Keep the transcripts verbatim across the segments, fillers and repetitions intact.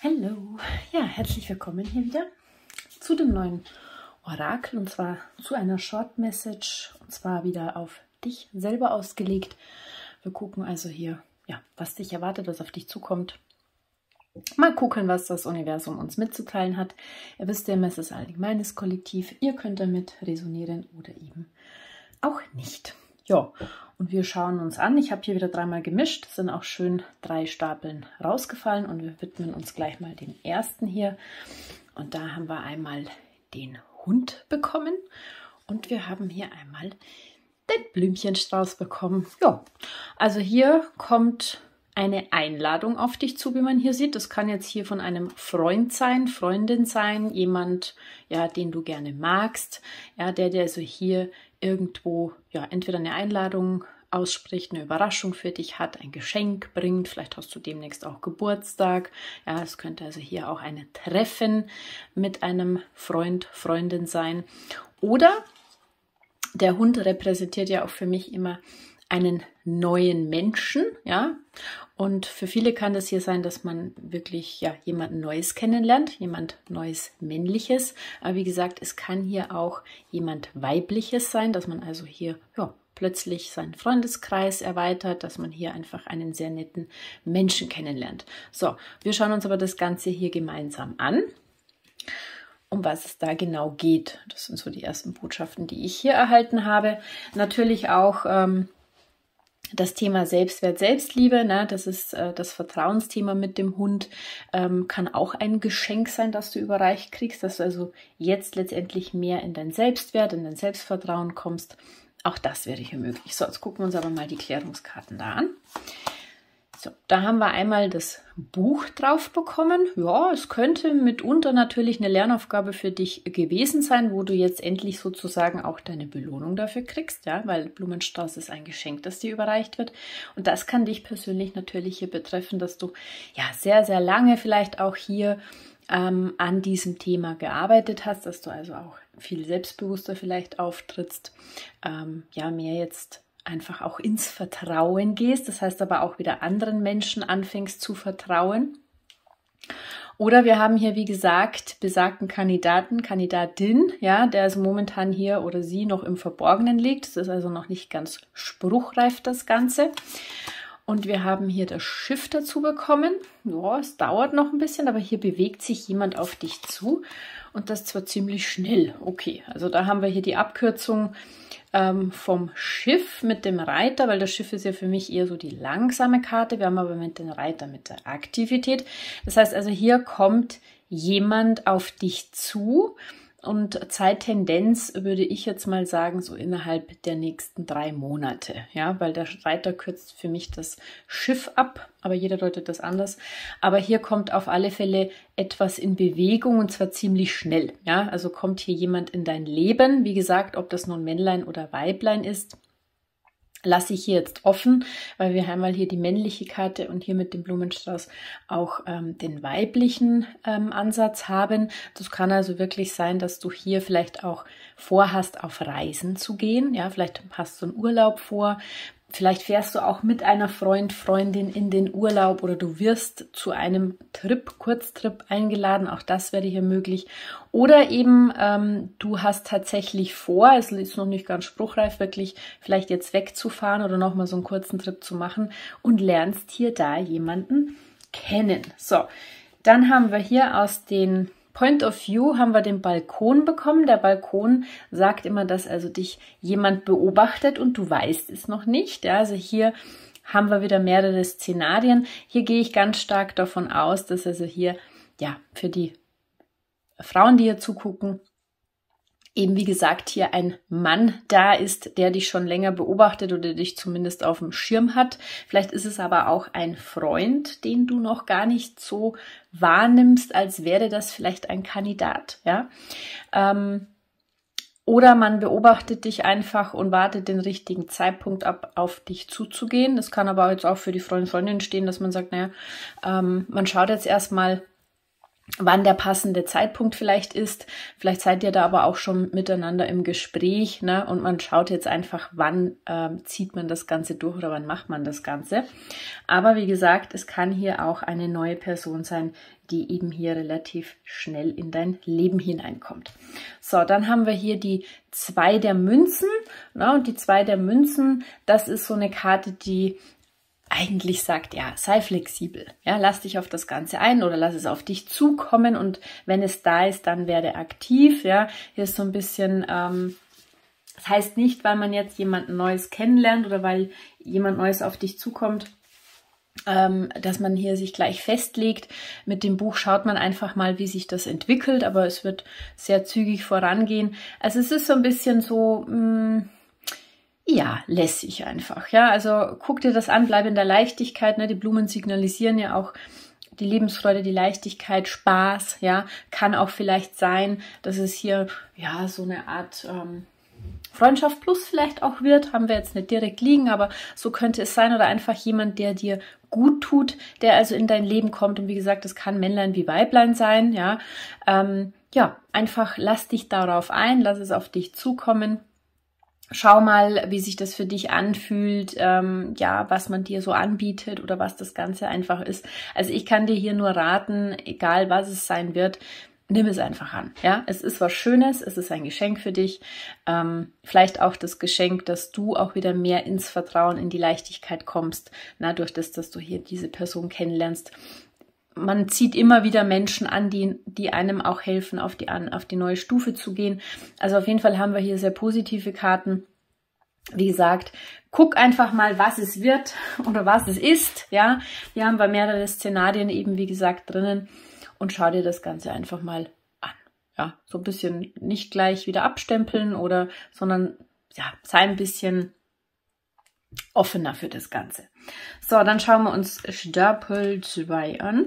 Hallo, ja, herzlich willkommen hier wieder zu dem neuen Orakel und zwar zu einer Short Message und zwar wieder auf dich selber ausgelegt. Wir gucken also hier, ja, was dich erwartet, was auf dich zukommt. Mal gucken, was das Universum uns mitzuteilen hat. Ihr wisst ja, es ist ein allgemeines Kollektiv. Ihr könnt damit resonieren oder eben auch nicht. Ja, und wir schauen uns an. Ich habe hier wieder dreimal gemischt. Es sind auch schön drei Stapeln rausgefallen und wir widmen uns gleich mal dem ersten hier. Und da haben wir einmal den Hund bekommen und wir haben hier einmal den Blümchenstrauß bekommen. Ja, also hier kommt eine Einladung auf dich zu, wie man hier sieht. Das kann jetzt hier von einem Freund sein, Freundin sein, jemand, ja, den du gerne magst, ja, der, der also hier irgendwo, ja, entweder eine Einladung ausspricht, eine Überraschung für dich hat, ein Geschenk bringt, vielleicht hast du demnächst auch Geburtstag, ja, es könnte also hier auch ein Treffen mit einem Freund, Freundin sein. Oder der Hund repräsentiert ja auch für mich immer einen neuen Menschen, ja, und für viele kann das hier sein, dass man wirklich, ja, jemanden Neues kennenlernt, jemand Neues Männliches, aber wie gesagt, es kann hier auch jemand Weibliches sein, dass man also hier, ja, plötzlich seinen Freundeskreis erweitert, dass man hier einfach einen sehr netten Menschen kennenlernt. So, wir schauen uns aber das Ganze hier gemeinsam an, um was es da genau geht. Das sind so die ersten Botschaften, die ich hier erhalten habe. Natürlich auch ähm, das Thema Selbstwert, Selbstliebe, ne, das ist äh, das Vertrauensthema mit dem Hund, ähm, kann auch ein Geschenk sein, das du überreicht kriegst, dass du also jetzt letztendlich mehr in dein Selbstwert, in dein Selbstvertrauen kommst. Auch das wäre hier möglich. So, jetzt gucken wir uns aber mal die Klärungskarten da an. So, da haben wir einmal das Buch drauf bekommen. Ja, es könnte mitunter natürlich eine Lernaufgabe für dich gewesen sein, wo du jetzt endlich sozusagen auch deine Belohnung dafür kriegst, ja, weil Blumenstrauß ist ein Geschenk, das dir überreicht wird. Und das kann dich persönlich natürlich hier betreffen, dass du ja sehr, sehr lange vielleicht auch hier ähm, an diesem Thema gearbeitet hast, dass du also auch viel selbstbewusster vielleicht auftrittst, ähm, ja, mehr jetzt einfach auch ins Vertrauen gehst, das heißt aber auch wieder anderen Menschen anfängst zu vertrauen. Oder wir haben hier, wie gesagt, besagten Kandidaten, Kandidatin, ja, der also momentan hier oder sie noch im Verborgenen liegt. Das ist also noch nicht ganz spruchreif, das Ganze. Und wir haben hier das Schiff dazu bekommen. Ja, es dauert noch ein bisschen, aber hier bewegt sich jemand auf dich zu. Und das zwar ziemlich schnell. Okay, also da haben wir hier die Abkürzung ähm, vom Schiff mit dem Reiter, weil das Schiff ist ja für mich eher so die langsame Karte. Wir haben aber mit dem Reiter mit der Aktivität. Das heißt also, hier kommt jemand auf dich zu. Und Zeittendenz würde ich jetzt mal sagen, so innerhalb der nächsten drei Monate. Ja, weil der Reiter kürzt für mich das Schiff ab, aber jeder deutet das anders. Aber hier kommt auf alle Fälle etwas in Bewegung und zwar ziemlich schnell. Ja, also kommt hier jemand in dein Leben. Wie gesagt, ob das nun Männlein oder Weiblein ist, lasse ich hier jetzt offen, weil wir einmal hier die männliche Karte und hier mit dem Blumenstrauß auch ähm, den weiblichen ähm, Ansatz haben. Das kann also wirklich sein, dass du hier vielleicht auch vorhast, auf Reisen zu gehen. Ja, vielleicht hast du einen Urlaub vor. Vielleicht fährst du auch mit einer Freund, Freundin in den Urlaub oder du wirst zu einem Trip, Kurztrip eingeladen. Auch das wäre hier möglich. Oder eben ähm, du hast tatsächlich vor, es ist noch nicht ganz spruchreif, wirklich vielleicht jetzt wegzufahren oder nochmal so einen kurzen Trip zu machen und lernst hier da jemanden kennen. So, dann haben wir hier aus den Point of View haben wir den Balkon bekommen. Der Balkon sagt immer, dass also dich jemand beobachtet und du weißt es noch nicht. Ja, also hier haben wir wieder mehrere Szenarien. Hier gehe ich ganz stark davon aus, dass also hier, ja, für die Frauen, die hier zugucken, eben wie gesagt hier ein Mann da ist, der dich schon länger beobachtet oder dich zumindest auf dem Schirm hat. Vielleicht ist es aber auch ein Freund, den du noch gar nicht so wahrnimmst, als wäre das vielleicht ein Kandidat. Ja? Ähm, oder man beobachtet dich einfach und wartet den richtigen Zeitpunkt ab, auf dich zuzugehen. Das kann aber jetzt auch für die Freund, Freundin stehen, dass man sagt, naja, ähm, man schaut jetzt erstmal, wann der passende Zeitpunkt vielleicht ist. Vielleicht seid ihr da aber auch schon miteinander im Gespräch, ne? Und man schaut jetzt einfach, wann ähm, zieht man das Ganze durch oder wann macht man das Ganze. Aber wie gesagt, es kann hier auch eine neue Person sein, die eben hier relativ schnell in dein Leben hineinkommt. So, dann haben wir hier die zwei der Münzen. Ne? Und die zwei der Münzen, das ist so eine Karte, die eigentlich sagt, ja, sei flexibel, ja, lass dich auf das Ganze ein oder lass es auf dich zukommen und wenn es da ist, dann werde aktiv, ja, hier ist so ein bisschen, ähm, das heißt nicht, weil man jetzt jemanden Neues kennenlernt oder weil jemand Neues auf dich zukommt, ähm, dass man hier sich gleich festlegt. Mit dem Buch schaut man einfach mal, wie sich das entwickelt, aber es wird sehr zügig vorangehen. Also es ist so ein bisschen so, mh, ja, lässig einfach, ja, also guck dir das an, bleib in der Leichtigkeit, ne, die Blumen signalisieren ja auch die Lebensfreude, die Leichtigkeit, Spaß, ja, kann auch vielleicht sein, dass es hier, ja, so eine Art ähm, Freundschaft plus vielleicht auch wird, haben wir jetzt nicht direkt liegen, aber so könnte es sein oder einfach jemand, der dir gut tut, der also in dein Leben kommt und wie gesagt, das kann Männlein wie Weiblein sein, ja, ähm, ja, einfach lass dich darauf ein, lass es auf dich zukommen. Schau mal, wie sich das für dich anfühlt, ähm, ja, was man dir so anbietet oder was das Ganze einfach ist. Also ich kann dir hier nur raten, egal was es sein wird, nimm es einfach an. Ja, es ist was Schönes, es ist ein Geschenk für dich. Ähm, vielleicht auch das Geschenk, dass du auch wieder mehr ins Vertrauen, in die Leichtigkeit kommst, na, durch das, dass du hier diese Person kennenlernst. Man zieht immer wieder Menschen an, die, die einem auch helfen, auf die, an, auf die neue Stufe zu gehen. Also auf jeden Fall haben wir hier sehr positive Karten. Wie gesagt, guck einfach mal, was es wird oder was es ist. Ja, hier haben wir mehrere Szenarien eben, wie gesagt, drinnen. Und schau dir das Ganze einfach mal an. Ja, so ein bisschen nicht gleich wieder abstempeln oder, sondern ja, sei ein bisschen offener für das Ganze. So, dann schauen wir uns Stapel zwei an.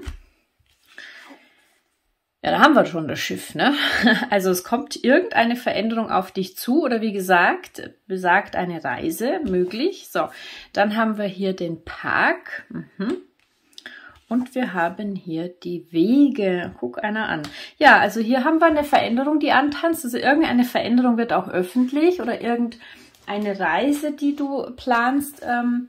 Ja, da haben wir schon das Schiff, ne? Also es kommt irgendeine Veränderung auf dich zu oder wie gesagt, besagt eine Reise möglich. So, dann haben wir hier den Park. Mhm. Und wir haben hier die Wege. Guck einer an. Ja, also hier haben wir eine Veränderung, die antanzt. Also irgendeine Veränderung wird auch öffentlich oder irgendeine Reise, die du planst, ähm,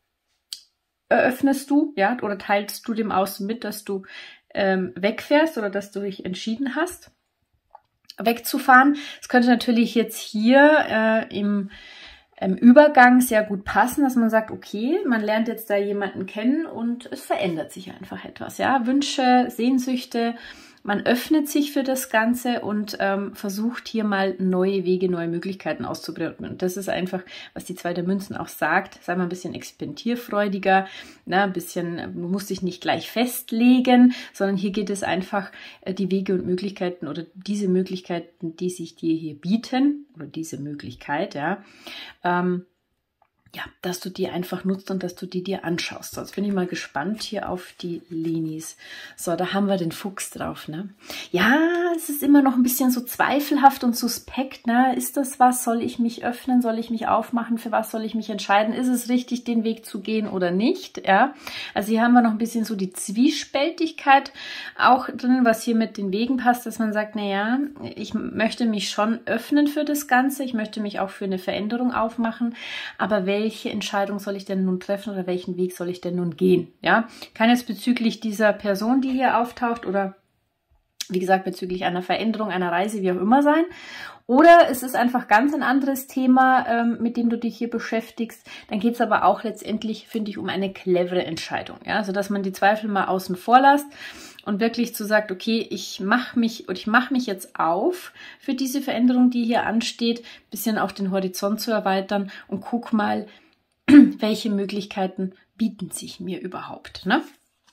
eröffnest du, ja, oder teilst du dem Außen mit, dass du ähm, wegfährst oder dass du dich entschieden hast, wegzufahren. Es könnte natürlich jetzt hier äh, im, im Übergang sehr gut passen, dass man sagt, okay, man lernt jetzt da jemanden kennen und es verändert sich einfach etwas, ja, Wünsche, Sehnsüchte, man öffnet sich für das Ganze und ähm, versucht hier mal neue Wege, neue Möglichkeiten auszuprobieren. Und das ist einfach, was die zwei der Münzen auch sagt. Sei mal ein bisschen experimentierfreudiger, ne? Ein bisschen, du musst dich nicht gleich festlegen, sondern hier geht es einfach, äh, die Wege und Möglichkeiten oder diese Möglichkeiten, die sich dir hier bieten, oder diese Möglichkeit, ja, ähm, ja, dass du die einfach nutzt und dass du die dir anschaust. So, jetzt bin ich mal gespannt hier auf die Linis. So, da haben wir den Fuchs drauf, ne? Ja, es ist immer noch ein bisschen so zweifelhaft und suspekt, ne? Ist das was? Soll ich mich öffnen? Soll ich mich aufmachen? Für was soll ich mich entscheiden? Ist es richtig, den Weg zu gehen oder nicht? Ja, also hier haben wir noch ein bisschen so die Zwiespältigkeit auch drin, was hier mit den Wegen passt, dass man sagt, na ja, ich möchte mich schon öffnen für das Ganze. Ich möchte mich auch für eine Veränderung aufmachen, aber welche Welche Entscheidung soll ich denn nun treffen oder welchen Weg soll ich denn nun gehen? Ja, kann jetzt bezüglich dieser Person, die hier auftaucht oder wie gesagt bezüglich einer Veränderung, einer Reise, wie auch immer sein. Oder es ist einfach ganz ein anderes Thema, ähm, mit dem du dich hier beschäftigst. Dann geht es aber auch letztendlich, finde ich, um eine clevere Entscheidung. Ja, also dass man die Zweifel mal außen vor lässt und wirklich zu sagt, okay, ich mache mich und ich mache mich jetzt auf für diese Veränderung, die hier ansteht, ein bisschen auch den Horizont zu erweitern und guck mal, welche Möglichkeiten bieten sich mir überhaupt, ne?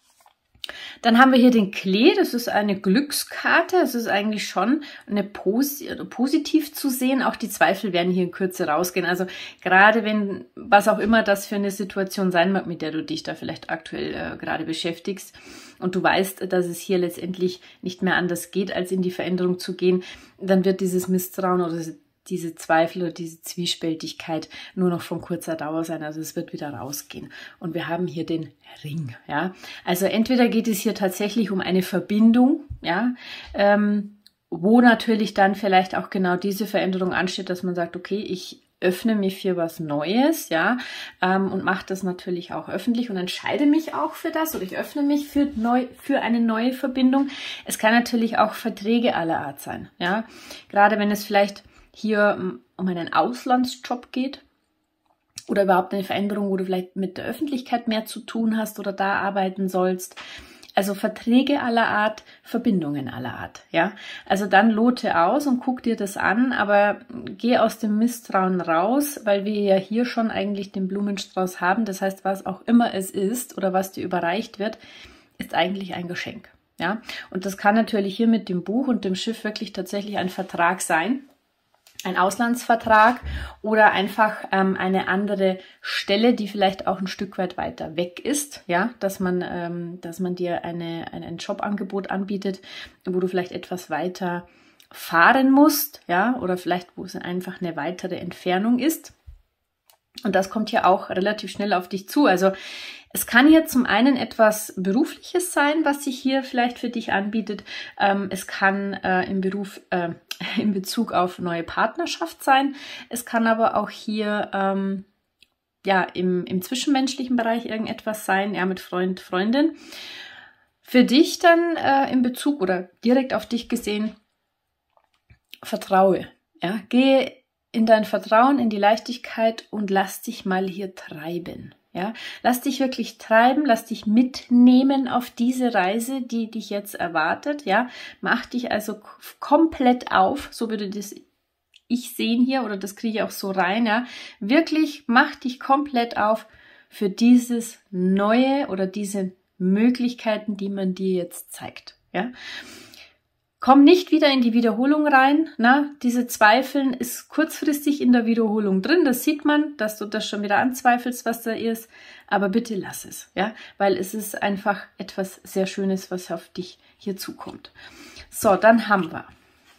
Dann haben wir hier den Klee, das ist eine Glückskarte, es ist eigentlich schon eine Posi positiv zu sehen, auch die Zweifel werden hier in Kürze rausgehen, also gerade wenn, was auch immer das für eine Situation sein mag, mit der du dich da vielleicht aktuell äh, gerade beschäftigst und du weißt, dass es hier letztendlich nicht mehr anders geht, als in die Veränderung zu gehen, dann wird dieses Misstrauen oder diese Zweifel oder diese Zwiespältigkeit nur noch von kurzer Dauer sein. Also es wird wieder rausgehen. Und wir haben hier den Ring. Ja, also entweder geht es hier tatsächlich um eine Verbindung, ja, ähm, wo natürlich dann vielleicht auch genau diese Veränderung ansteht, dass man sagt, okay, ich öffne mich für was Neues, ja, ähm, und mache das natürlich auch öffentlich und entscheide mich auch für das oder ich öffne mich für neu, für eine neue Verbindung. Es kann natürlich auch Verträge aller Art sein, ja, gerade wenn es vielleicht hier um einen Auslandsjob geht oder überhaupt eine Veränderung, wo du vielleicht mit der Öffentlichkeit mehr zu tun hast oder da arbeiten sollst. Also Verträge aller Art, Verbindungen aller Art, ja. Also dann lote aus und guck dir das an, aber geh aus dem Misstrauen raus, weil wir ja hier schon eigentlich den Blumenstrauß haben. Das heißt, was auch immer es ist oder was dir überreicht wird, ist eigentlich ein Geschenk, ja. Und das kann natürlich hier mit dem Buch und dem Schiff wirklich tatsächlich ein Vertrag sein. Ein Auslandsvertrag oder einfach ähm, eine andere Stelle, die vielleicht auch ein Stück weit weiter weg ist, ja, dass man, ähm, dass man dir eine, eine, ein Jobangebot anbietet, wo du vielleicht etwas weiter fahren musst, ja, oder vielleicht, wo es einfach eine weitere Entfernung ist. Und das kommt ja auch relativ schnell auf dich zu. Also es kann hier zum einen etwas Berufliches sein, was sich hier vielleicht für dich anbietet. Ähm, es kann äh, im Beruf, äh, in Bezug auf neue Partnerschaft sein. Es kann aber auch hier ähm, ja im, im zwischenmenschlichen Bereich irgendetwas sein, ja, mit Freund, Freundin. Für dich dann äh, in Bezug oder direkt auf dich gesehen, vertraue, ja, gehe in dein Vertrauen, in die Leichtigkeit und lass dich mal hier treiben. Ja, lass dich wirklich treiben, lass dich mitnehmen auf diese Reise, die dich jetzt erwartet. Ja, mach dich also komplett auf, so würde das ich sehen hier oder das kriege ich auch so rein. Ja, wirklich mach dich komplett auf für dieses Neue oder diese Möglichkeiten, die man dir jetzt zeigt. Ja. Komm nicht wieder in die Wiederholung rein. Na, diese Zweifeln ist kurzfristig in der Wiederholung drin. Das sieht man, dass du das schon wieder anzweifelst, was da ist. Aber bitte lass es, ja, weil es ist einfach etwas sehr Schönes, was auf dich hier zukommt. So, dann haben wir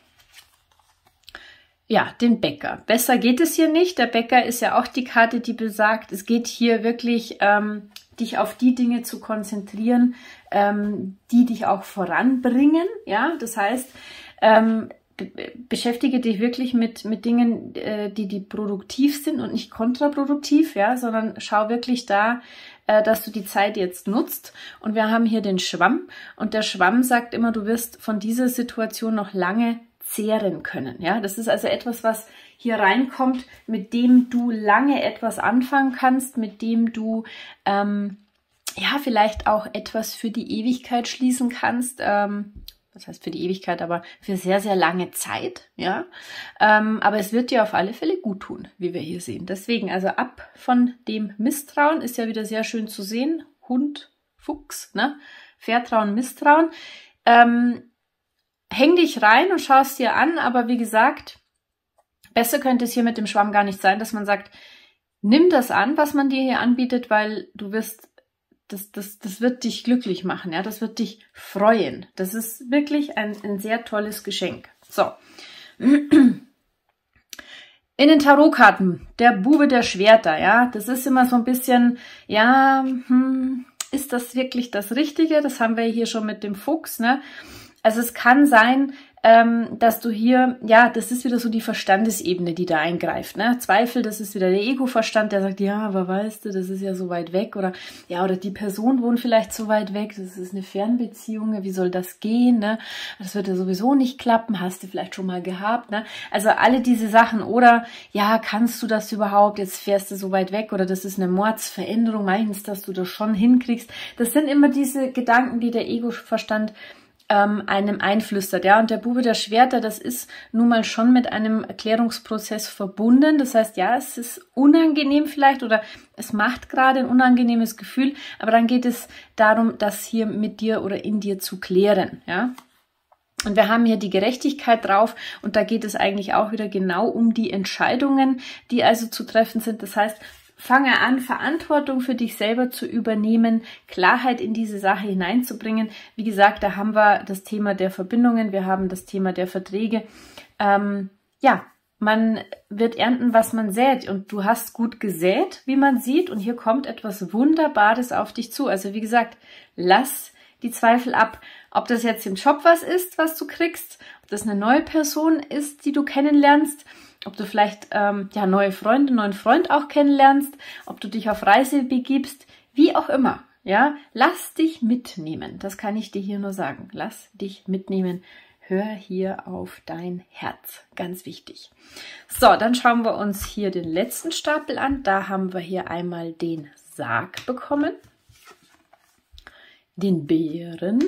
ja den Bäcker. Besser geht es hier nicht. Der Bäcker ist ja auch die Karte, die besagt, es geht hier wirklich ähm, dich auf die Dinge zu konzentrieren, ähm, die dich auch voranbringen. Ja, das heißt, ähm, beschäftige dich wirklich mit mit Dingen, äh, die die produktiv sind und nicht kontraproduktiv, ja, sondern schau wirklich da, äh, dass du die Zeit jetzt nutzt. Und wir haben hier den Schwamm und der Schwamm sagt immer, du wirst von dieser Situation noch lange zehren können. Ja, das ist also etwas, was hier reinkommt, mit dem du lange etwas anfangen kannst, mit dem du ähm, ja vielleicht auch etwas für die Ewigkeit schließen kannst. Ähm, das heißt für die Ewigkeit, aber für sehr, sehr lange Zeit. Ja, ähm, aber es wird dir auf alle Fälle gut tun, wie wir hier sehen. Deswegen also ab von dem Misstrauen, ist ja wieder sehr schön zu sehen. Hund, Fuchs, ne? Vertrauen, Misstrauen. Ähm, Häng dich rein und schau es dir an, aber wie gesagt, besser könnte es hier mit dem Schwamm gar nicht sein, dass man sagt, nimm das an, was man dir hier anbietet, weil du wirst, das, das, das wird dich glücklich machen, ja, das wird dich freuen. Das ist wirklich ein, ein sehr tolles Geschenk. So. In den Tarotkarten, der Bube der Schwerter, ja, das ist immer so ein bisschen, ja, hm, ist das wirklich das Richtige? Das haben wir hier schon mit dem Fuchs, ne? Also es kann sein, ähm, dass du hier, ja, das ist wieder so die Verstandesebene, die da eingreift, ne? Zweifel, das ist wieder der Ego-Verstand, der sagt, ja, aber weißt du, das ist ja so weit weg oder ja, oder die Person wohnt vielleicht so weit weg, das ist eine Fernbeziehung, wie soll das gehen, ne? Das wird ja sowieso nicht klappen, hast du vielleicht schon mal gehabt, ne? Also alle diese Sachen oder, ja, kannst du das überhaupt, jetzt fährst du so weit weg oder das ist eine Mordsveränderung, meinst, dass du das schon hinkriegst. Das sind immer diese Gedanken, die der Ego-Verstand einem einflüstert, ja, und der Bube der Schwerter, das ist nun mal schon mit einem Erklärungsprozess verbunden, das heißt, ja, es ist unangenehm vielleicht oder es macht gerade ein unangenehmes Gefühl, aber dann geht es darum, das hier mit dir oder in dir zu klären, ja. Und wir haben hier die Gerechtigkeit drauf und da geht es eigentlich auch wieder genau um die Entscheidungen, die also zu treffen sind, das heißt, fange an, Verantwortung für dich selber zu übernehmen, Klarheit in diese Sache hineinzubringen. Wie gesagt, da haben wir das Thema der Verbindungen, wir haben das Thema der Verträge. Ähm, ja, man wird ernten, was man sät. Und du hast gut gesät, wie man sieht. Und hier kommt etwas Wunderbares auf dich zu. Also wie gesagt, lass die Zweifel ab. Ob das jetzt im Job was ist, was du kriegst, ob das eine neue Person ist, die du kennenlernst, ob du vielleicht ähm, ja, neue Freunde, neuen Freund auch kennenlernst, ob du dich auf Reise begibst, wie auch immer. Ja, lass dich mitnehmen. Das kann ich dir hier nur sagen. Lass dich mitnehmen. Hör hier auf dein Herz. Ganz wichtig. So, dann schauen wir uns hier den letzten Stapel an. Da haben wir hier einmal den Sarg bekommen, den Bären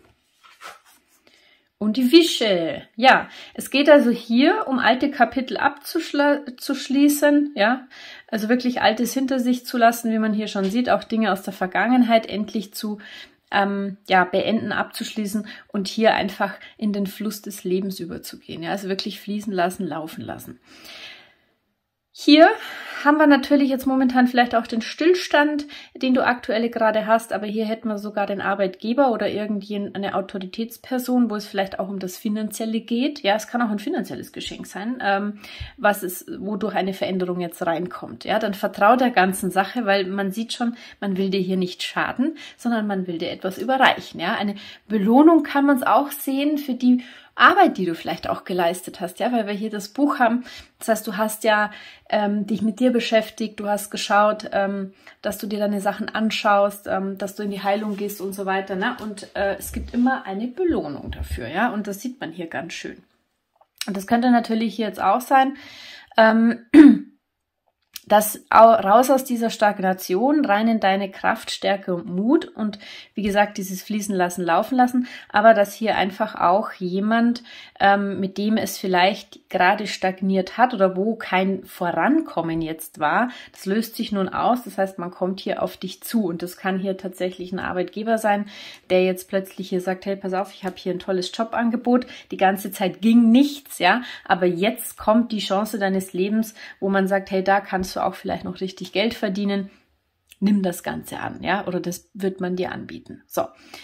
und die Wische. Ja, es geht also hier um alte Kapitel abzuschließen. Ja, also wirklich Altes hinter sich zu lassen, wie man hier schon sieht, auch Dinge aus der Vergangenheit endlich zu Ähm, ja, beenden, abzuschließen und hier einfach in den Fluss des Lebens überzugehen. Ja, also wirklich fließen lassen, laufen lassen. Hier haben wir natürlich jetzt momentan vielleicht auch den Stillstand, den du aktuell gerade hast, aber hier hätten wir sogar den Arbeitgeber oder irgendeine Autoritätsperson, wo es vielleicht auch um das Finanzielle geht. Ja, es kann auch ein finanzielles Geschenk sein, ähm, was ist, wodurch eine Veränderung jetzt reinkommt. Ja, dann vertrau der ganzen Sache, weil man sieht schon, man will dir hier nicht schaden, sondern man will dir etwas überreichen. Ja, eine Belohnung kann man es auch sehen für die Arbeit, die du vielleicht auch geleistet hast, ja, weil wir hier das Buch haben. Das heißt, du hast ja ähm, dich mit dir beschäftigt, du hast geschaut, ähm, dass du dir deine Sachen anschaust, ähm, dass du in die Heilung gehst und so weiter, ne? Und äh, es gibt immer eine Belohnung dafür, ja, und das sieht man hier ganz schön. Und das könnte natürlich hier jetzt auch sein, ähm, das raus aus dieser Stagnation, rein in deine Kraft, Stärke und Mut und wie gesagt, dieses Fließen lassen, laufen lassen, aber dass hier einfach auch jemand, ähm, mit dem es vielleicht gerade stagniert hat oder wo kein Vorankommen jetzt war, das löst sich nun aus, das heißt, man kommt hier auf dich zu und das kann hier tatsächlich ein Arbeitgeber sein, der jetzt plötzlich hier sagt, hey, pass auf, ich habe hier ein tolles Jobangebot, die ganze Zeit ging nichts, ja, aber jetzt kommt die Chance deines Lebens, wo man sagt, hey, da kannst du auch vielleicht noch richtig Geld verdienen, nimm das Ganze an, ja, oder das wird man dir anbieten. So,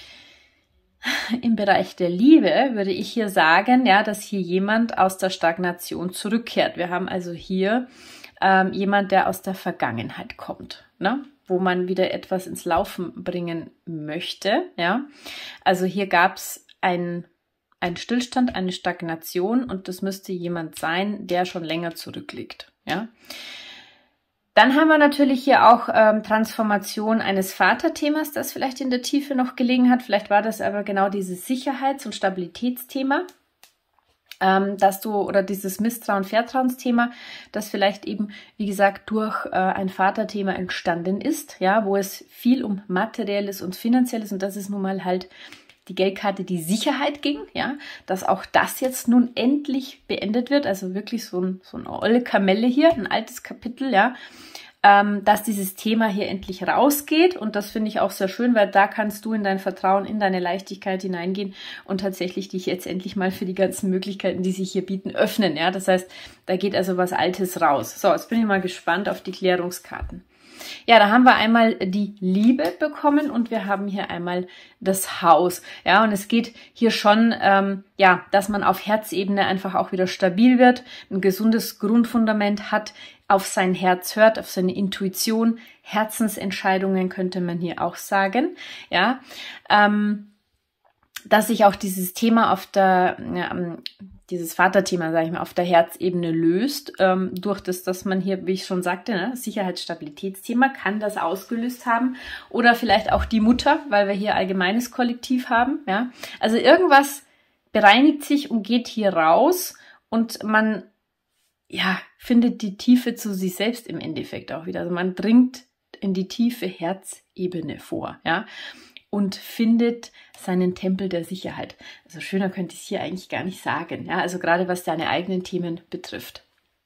im Bereich der Liebe würde ich hier sagen, ja, dass hier jemand aus der Stagnation zurückkehrt. Wir haben also hier ähm, jemand, der aus der Vergangenheit kommt, ne, wo man wieder etwas ins Laufen bringen möchte, ja. Also hier gab es ein ein Stillstand, eine Stagnation und das müsste jemand sein, der schon länger zurückliegt, ja. Dann haben wir natürlich hier auch ähm, Transformation eines Vaterthemas, das vielleicht in der Tiefe noch gelegen hat. Vielleicht war das aber genau dieses Sicherheits- und Stabilitätsthema, ähm, dass du, oder dieses Misstrauen-, Vertrauensthema, das vielleicht eben, wie gesagt, durch äh, ein Vaterthema entstanden ist, ja, wo es viel um Materielles und Finanzielles, und das ist nun mal halt die Geldkarte, die Sicherheit ging, ja, dass auch das jetzt nun endlich beendet wird, also wirklich so ein, so eine olle Kamelle hier, ein altes Kapitel, ja, ähm, dass dieses Thema hier endlich rausgeht und das finde ich auch sehr schön, weil da kannst du in dein Vertrauen, in deine Leichtigkeit hineingehen und tatsächlich dich jetzt endlich mal für die ganzen Möglichkeiten, die sich hier bieten, öffnen, ja, das heißt, da geht also was Altes raus. So, jetzt bin ich mal gespannt auf die Klärungskarten. Ja, da haben wir einmal die Liebe bekommen und wir haben hier einmal das Haus. Ja, und es geht hier schon, ähm, ja, dass man auf Herzebene einfach auch wieder stabil wird, ein gesundes Grundfundament hat, auf sein Herz hört, auf seine Intuition, Herzensentscheidungen könnte man hier auch sagen. Ja, ähm, dass sich auch dieses Thema auf der, ja, dieses Vaterthema, sage ich mal, auf der Herzebene löst, ähm, durch das, dass man hier, wie ich schon sagte, ne, Sicherheitsstabilitätsthema, kann das ausgelöst haben oder vielleicht auch die Mutter, weil wir hier allgemeines Kollektiv haben, ja. Also irgendwas bereinigt sich und geht hier raus und man, ja, findet die Tiefe zu sich selbst im Endeffekt auch wieder. Also man dringt in die tiefe Herzebene vor, ja, und findet seinen Tempel der Sicherheit. Also schöner könnte ich es hier eigentlich gar nicht sagen, ja, also gerade was deine eigenen Themen betrifft.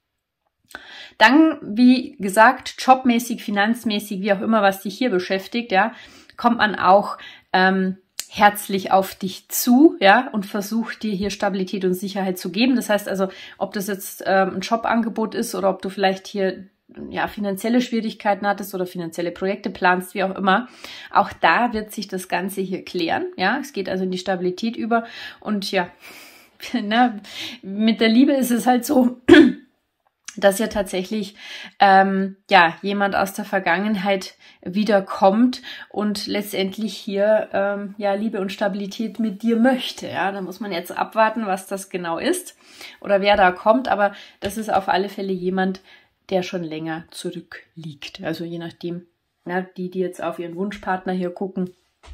Dann, wie gesagt, jobmäßig, finanzmäßig, wie auch immer, was dich hier beschäftigt, ja, kommt man auch ähm, herzlich auf dich zu, ja, und versucht dir hier Stabilität und Sicherheit zu geben. Das heißt also, ob das jetzt ähm, ein Jobangebot ist oder ob du vielleicht hier ja, finanzielle Schwierigkeiten hattest oder finanzielle Projekte planst, wie auch immer, auch da wird sich das Ganze hier klären, ja, es geht also in die Stabilität über und ja, ne, mit der Liebe ist es halt so, dass ja tatsächlich ähm, ja jemand aus der Vergangenheit wiederkommt und letztendlich hier ähm, ja Liebe und Stabilität mit dir möchte. Ja, da muss man jetzt abwarten, was das genau ist oder wer da kommt. Aber das ist auf alle Fälle jemand, der schon länger zurückliegt. Also je nachdem, ja, die, die jetzt auf ihren Wunschpartner hier gucken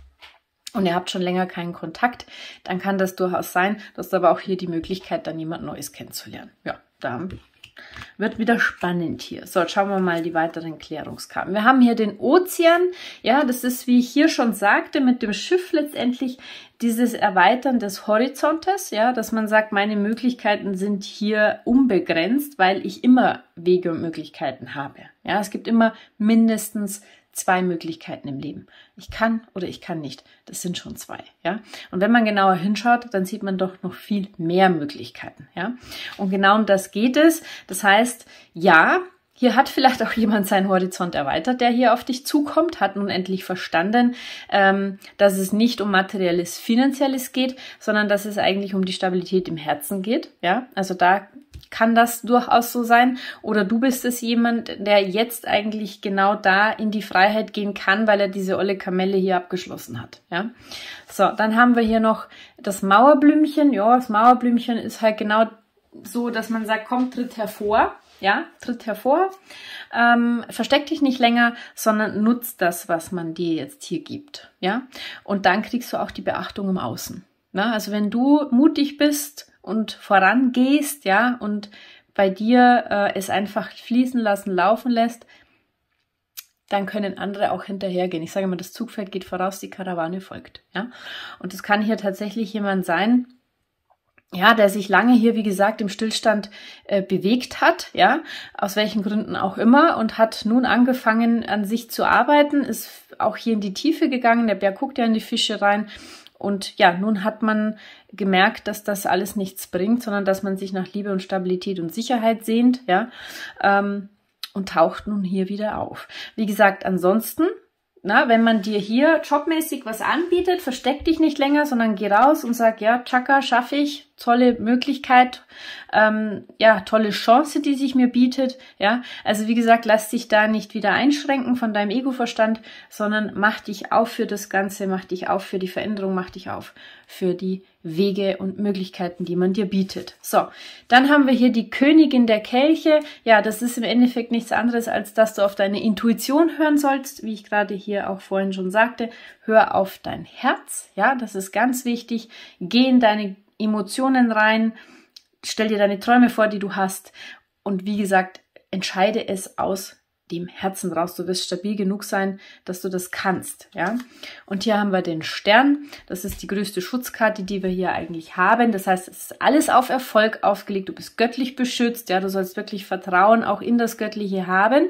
und ihr habt schon länger keinen Kontakt, dann kann das durchaus sein. Du hast aber auch hier die Möglichkeit, dann jemand Neues kennenzulernen. Ja, da wird wieder spannend hier. So, schauen wir mal die weiteren Klärungskarten. Wir haben hier den Ozean. Ja, das ist, wie ich hier schon sagte, mit dem Schiff letztendlich dieses Erweitern des Horizontes. Ja, dass man sagt, meine Möglichkeiten sind hier unbegrenzt, weil ich immer Wege und Möglichkeiten habe. Ja, es gibt immer mindestens zwei Möglichkeiten im Leben. Ich kann oder ich kann nicht. Das sind schon zwei, ja. Und wenn man genauer hinschaut, dann sieht man doch noch viel mehr Möglichkeiten, ja. Und genau um das geht es. Das heißt, ja, hier hat vielleicht auch jemand seinen Horizont erweitert, der hier auf dich zukommt, hat nun endlich verstanden, ähm, dass es nicht um materielles, finanzielles geht, sondern dass es eigentlich um die Stabilität im Herzen geht, ja. Also da kann das durchaus so sein. Oder du bist es jemand, der jetzt eigentlich genau da in die Freiheit gehen kann, weil er diese olle Kamelle hier abgeschlossen hat. Ja. So, dann haben wir hier noch das Mauerblümchen. Ja, das Mauerblümchen ist halt genau so, dass man sagt, komm, tritt hervor. Ja, tritt hervor. Ähm, versteck dich nicht länger, sondern nutz das, was man dir jetzt hier gibt. Ja. Und dann kriegst du auch die Beachtung im Außen. Na, also wenn du mutig bist und vorangehst, ja, und bei dir äh, es einfach fließen lassen, laufen lässt, dann können andere auch hinterhergehen. Ich sage immer, das Zugpferd geht voraus, die Karawane folgt, ja. Und es kann hier tatsächlich jemand sein, ja, der sich lange hier, wie gesagt, im Stillstand äh, bewegt hat, ja, aus welchen Gründen auch immer, und hat nun angefangen, an sich zu arbeiten, ist auch hier in die Tiefe gegangen, der Bär guckt ja in die Fische rein. Und ja, nun hat man gemerkt, dass das alles nichts bringt, sondern dass man sich nach Liebe und Stabilität und Sicherheit sehnt, ja, ähm, und taucht nun hier wieder auf. Wie gesagt, ansonsten, na, wenn man dir hier jobmäßig was anbietet, versteck dich nicht länger, sondern geh raus und sag, ja, Chaka, schaffe ich, tolle Möglichkeit, ähm, ja, tolle Chance, die sich mir bietet, ja. Also wie gesagt, lass dich da nicht wieder einschränken von deinem Ego-Verstand, sondern mach dich auf für das Ganze, mach dich auf für die Veränderung, mach dich auf für die Wege und Möglichkeiten, die man dir bietet. So, dann haben wir hier die Königin der Kelche. Ja, das ist im Endeffekt nichts anderes, als dass du auf deine Intuition hören sollst, wie ich gerade hier auch vorhin schon sagte. Hör auf dein Herz, ja, das ist ganz wichtig. Geh in deine Emotionen rein, stell dir deine Träume vor, die du hast, und wie gesagt, entscheide es aus dem Herzen raus. Du wirst stabil genug sein, dass du das kannst, ja. Und hier haben wir den Stern. Das ist die größte Schutzkarte, die wir hier eigentlich haben. Das heißt, es ist alles auf Erfolg aufgelegt. Du bist göttlich beschützt, ja. Du sollst wirklich Vertrauen auch in das Göttliche haben.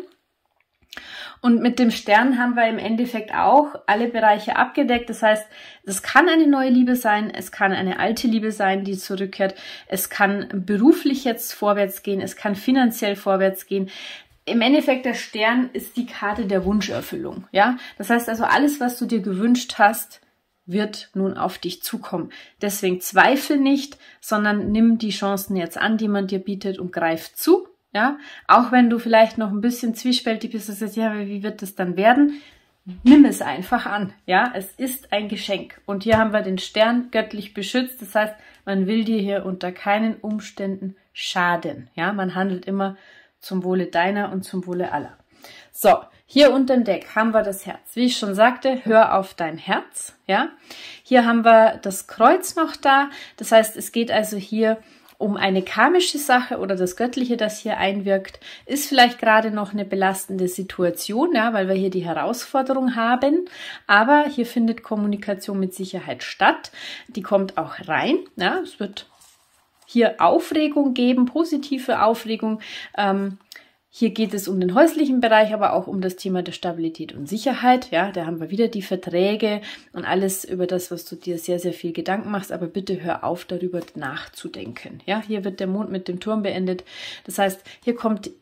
Und mit dem Stern haben wir im Endeffekt auch alle Bereiche abgedeckt. Das heißt, es kann eine neue Liebe sein, es kann eine alte Liebe sein, die zurückkehrt. Es kann beruflich jetzt vorwärts gehen, es kann finanziell vorwärts gehen. Im Endeffekt, der Stern ist die Karte der Wunscherfüllung. Ja, das heißt also, alles, was du dir gewünscht hast, wird nun auf dich zukommen. Deswegen zweifel nicht, sondern nimm die Chancen jetzt an, die man dir bietet, und greif zu. Ja, auch wenn du vielleicht noch ein bisschen zwiespältig bist, dass du sagst, ja, wie wird das dann werden? Nimm es einfach an. Ja, es ist ein Geschenk. Und hier haben wir den Stern göttlich beschützt. Das heißt, man will dir hier unter keinen Umständen schaden. Ja, man handelt immer zum Wohle deiner und zum Wohle aller. So, hier unterm Deck haben wir das Herz. Wie ich schon sagte, hör auf dein Herz. Ja, hier haben wir das Kreuz noch da. Das heißt, es geht also hier um eine karmische Sache oder das Göttliche, das hier einwirkt. Ist vielleicht gerade noch eine belastende Situation, ja, weil wir hier die Herausforderung haben. Aber hier findet Kommunikation mit Sicherheit statt. Die kommt auch rein. Ja, es wird hier Aufregung geben, positive Aufregung. Ähm, Hier geht es um den häuslichen Bereich, aber auch um das Thema der Stabilität und Sicherheit. Ja, da haben wir wieder die Verträge und alles, über das, was du dir sehr, sehr viel Gedanken machst. Aber bitte hör auf, darüber nachzudenken. Ja, hier wird der Mond mit dem Turm beendet. Das heißt, hier kommt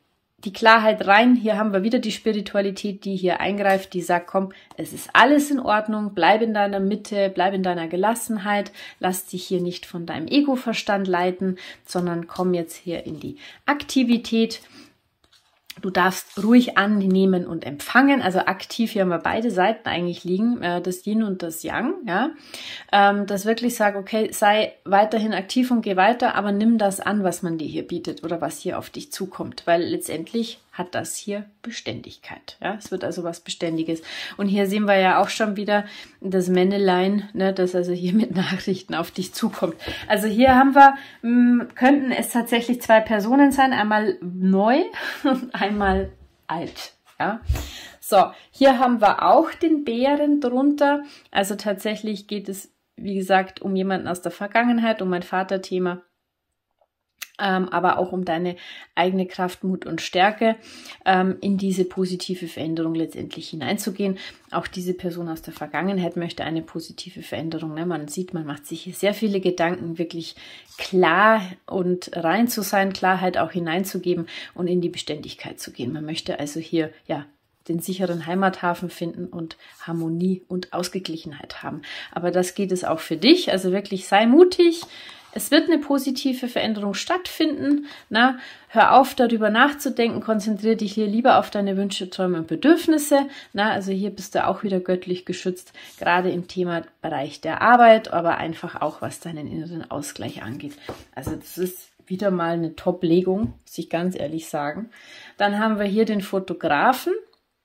die Klarheit rein. Hier haben wir wieder die Spiritualität, die hier eingreift, die sagt, komm, es ist alles in Ordnung, bleib in deiner Mitte, bleib in deiner Gelassenheit, lass dich hier nicht von deinem Ego-Verstand leiten, sondern komm jetzt hier in die Aktivität. Du darfst ruhig annehmen und empfangen, also aktiv, hier haben wir beide Seiten eigentlich liegen, das Yin und das Yang, ja, das wirklich sagt, okay, sei weiterhin aktiv und geh weiter, aber nimm das an, was man dir hier bietet oder was hier auf dich zukommt, weil letztendlich hat das hier Beständigkeit, ja, es wird also was Beständiges. Und hier sehen wir ja auch schon wieder das Männelein, ne, das also hier mit Nachrichten auf dich zukommt. Also hier haben wir, mh, könnten es tatsächlich zwei Personen sein, einmal neu und einmal alt, ja. So, hier haben wir auch den Bären drunter, also tatsächlich geht es, wie gesagt, um jemanden aus der Vergangenheit, um ein Vaterthema, Ähm, aber auch um deine eigene Kraft, Mut und Stärke ähm, in diese positive Veränderung letztendlich hineinzugehen. Auch diese Person aus der Vergangenheit möchte eine positive Veränderung. Ne? Man sieht, man macht sich hier sehr viele Gedanken, wirklich klar und rein zu sein, Klarheit auch hineinzugeben und in die Beständigkeit zu gehen. Man möchte also hier, ja, den sicheren Heimathafen finden und Harmonie und Ausgeglichenheit haben. Aber das geht es auch für dich. Also wirklich sei mutig. Es wird eine positive Veränderung stattfinden. Na, hör auf, darüber nachzudenken. Konzentriere dich hier lieber auf deine Wünsche, Träume und Bedürfnisse. Na, also hier bist du auch wieder göttlich geschützt, gerade im Thema Bereich der Arbeit, aber einfach auch, was deinen inneren Ausgleich angeht. Also das ist wieder mal eine Top-Legung, muss ich ganz ehrlich sagen. Dann haben wir hier den Fotografen.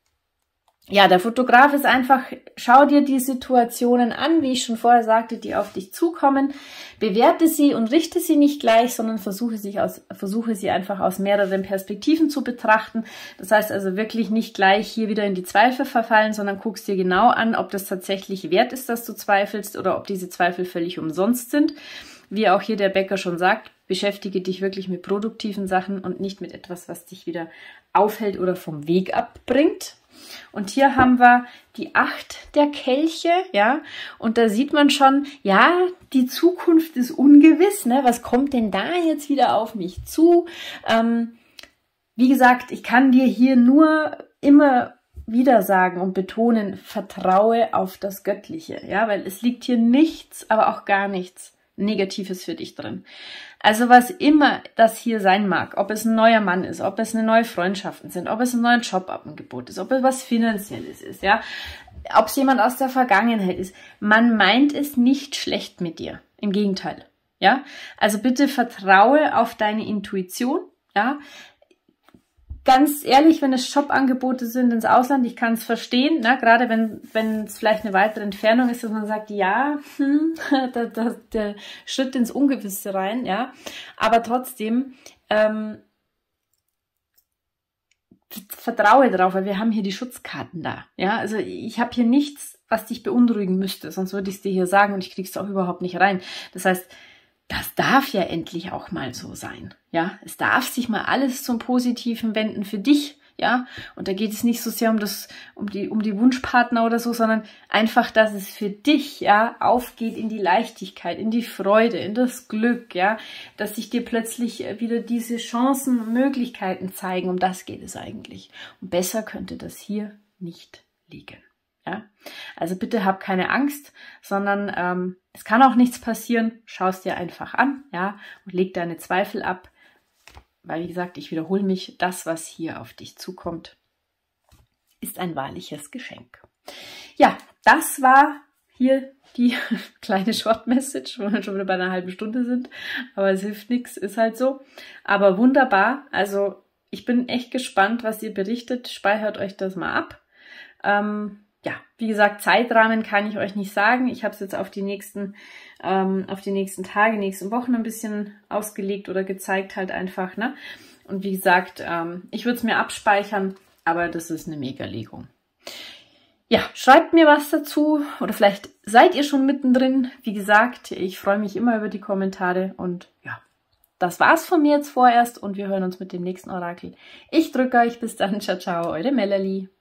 Ja, der Fotograf ist einfach, schau dir die Situationen an, wie ich schon vorher sagte, die auf dich zukommen, bewerte sie und richte sie nicht gleich, sondern versuche, sich aus, versuche sie einfach aus mehreren Perspektiven zu betrachten. Das heißt also wirklich nicht gleich hier wieder in die Zweifel verfallen, sondern guckst dir genau an, ob das tatsächlich wert ist, dass du zweifelst oder ob diese Zweifel völlig umsonst sind. Wie auch hier der Bäcker schon sagt, beschäftige dich wirklich mit produktiven Sachen und nicht mit etwas, was dich wieder aufhält oder vom Weg abbringt. Und hier haben wir die Acht der Kelche, ja, und da sieht man schon, ja, die Zukunft ist ungewiss, ne, was kommt denn da jetzt wieder auf mich zu? Ähm, wie gesagt, ich kann dir hier nur immer wieder sagen und betonen, vertraue auf das Göttliche, ja, weil es liegt hier nichts, aber auch gar nichts Negatives für dich drin. Also was immer das hier sein mag, ob es ein neuer Mann ist, ob es eine neue Freundschaften sind, ob es ein neues Jobangebot ist, ob es was Finanzielles ist, ja, ob es jemand aus der Vergangenheit ist, man meint es nicht schlecht mit dir. Im Gegenteil, ja. Also bitte vertraue auf deine Intuition, ja. Ganz ehrlich, wenn es Jobangebote sind ins Ausland, ich kann es verstehen, ne? Gerade wenn wenn es vielleicht eine weitere Entfernung ist, dass man sagt, ja, hm, da, da, der Schritt ins Ungewisse rein, ja, aber trotzdem ähm, vertraue drauf, weil wir haben hier die Schutzkarten da, ja, also ich habe hier nichts, was dich beunruhigen müsste, sonst würde ich es dir hier sagen und ich krieg's auch überhaupt nicht rein. Das heißt, das darf ja endlich auch mal so sein, ja. Es darf sich mal alles zum Positiven wenden für dich, ja. Und da geht es nicht so sehr um das, um die, um die Wunschpartner oder so, sondern einfach, dass es für dich, ja, aufgeht in die Leichtigkeit, in die Freude, in das Glück, ja. Dass sich dir plötzlich wieder diese Chancen, Möglichkeiten zeigen. Um das geht es eigentlich. Und besser könnte das hier nicht liegen. Ja, also bitte hab keine Angst, sondern ähm, es kann auch nichts passieren. Schau es dir einfach an, ja, und leg deine Zweifel ab, weil wie gesagt, ich wiederhole mich, das, was hier auf dich zukommt, ist ein wahrliches Geschenk. Ja, das war hier die kleine Short Message, wo wir schon wieder bei einer halben Stunde sind, aber es hilft nichts, ist halt so. Aber wunderbar, also ich bin echt gespannt, was ihr berichtet. Speichert euch das mal ab. Ähm, Ja, wie gesagt, Zeitrahmen kann ich euch nicht sagen. Ich habe es jetzt auf die nächsten, ähm, auf die nächsten Tage, nächsten Wochen ein bisschen ausgelegt oder gezeigt halt einfach, ne? Und wie gesagt, ähm, ich würde es mir abspeichern, aber das ist eine Mega-Legung. Ja, schreibt mir was dazu oder vielleicht seid ihr schon mittendrin. Wie gesagt, ich freue mich immer über die Kommentare und ja, das war's von mir jetzt vorerst und wir hören uns mit dem nächsten Orakel. Ich drücke euch, bis dann, ciao, ciao, eure Melanie.